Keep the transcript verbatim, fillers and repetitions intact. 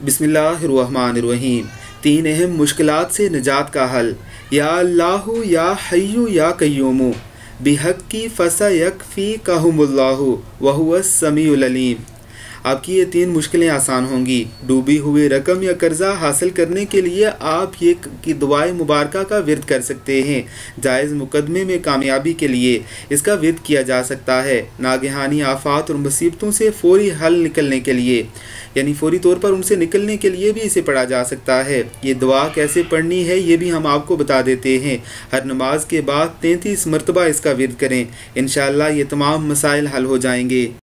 बिस्मिल्लाहिर्रहमानिर्रहीम। तीन अहम मुश्किलात से निजात का हल। या अल्लाहु या हय्यु या कय्यूमु बिहक्की फसयकफ़ी कहमुल्लाहु वहुवस समीउल अलीम। आपकी ये तीन मुश्किलें आसान होंगी। डूबी हुई रकम या कर्ज़ा हासिल करने के लिए आप ये की दुआए मुबारका का विर्द कर सकते हैं। जायज़ मुकदमे में कामयाबी के लिए इसका विर्द किया जा सकता है। नागहानी आफात और मुसीबतों से फ़ौरी हल निकलने के लिए यानी फ़ौरी तौर पर उनसे निकलने के लिए भी इसे पढ़ा जा सकता है। ये दुआ कैसे पढ़नी है ये भी हम आपको बता देते हैं। हर नमाज के बाद तैंतीस मरतबा इसका विर्द करें। इंशाअल्लाह ये तमाम मसाइल हल हो जाएंगे।